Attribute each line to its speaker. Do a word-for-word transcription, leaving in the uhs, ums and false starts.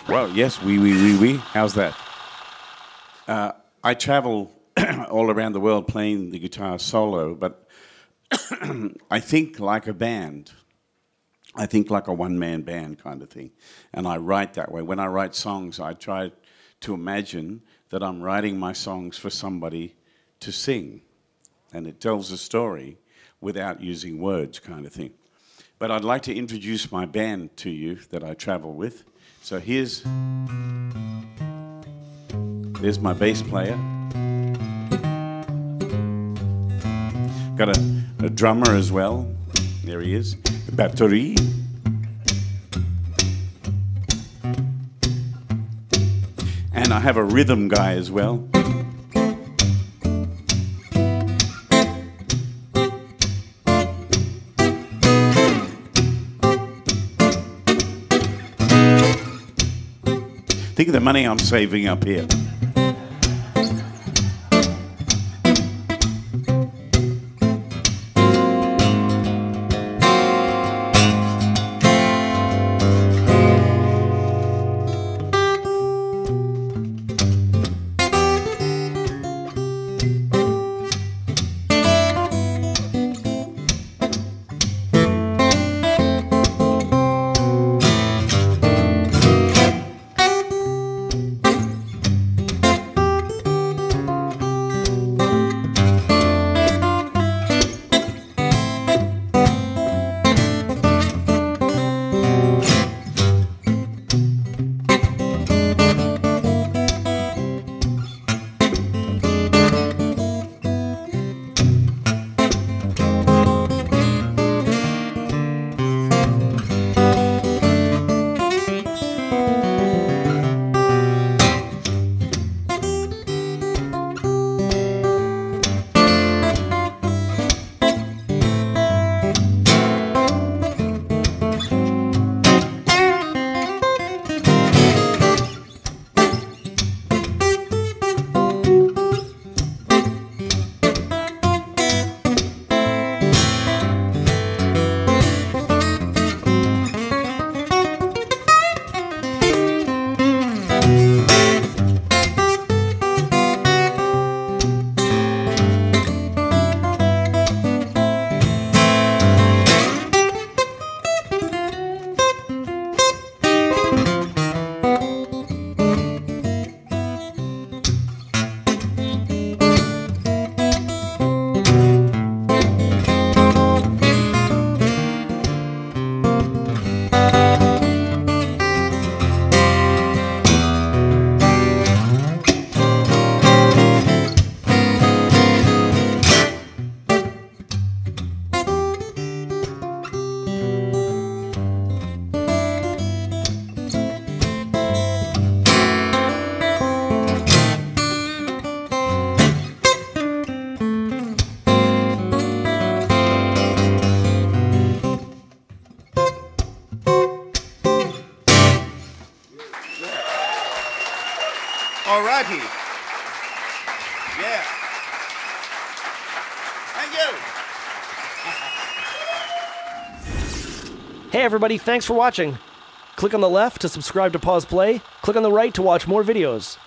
Speaker 1: Well, yes, oui, oui, oui, oui. How's that? Uh, I travel all around the world playing the guitar solo, but I think like a band. I think like a one-man band kind of thing. And I write that way. When I write songs, I try to imagine that I'm writing my songs for somebody to sing. And it tells a story without using words kind of thing. But I'd like to introduce my band to you that I travel with. So here's, there's my bass player. Got a, a drummer as well. There he is. The batterie. And I have a rhythm guy as well. Think of the money I'm saving up here. All righty. Yeah. Thank you.
Speaker 2: Hey everybody, thanks for watching. Click on the left to subscribe to Pause Play. Click on the right to watch more videos.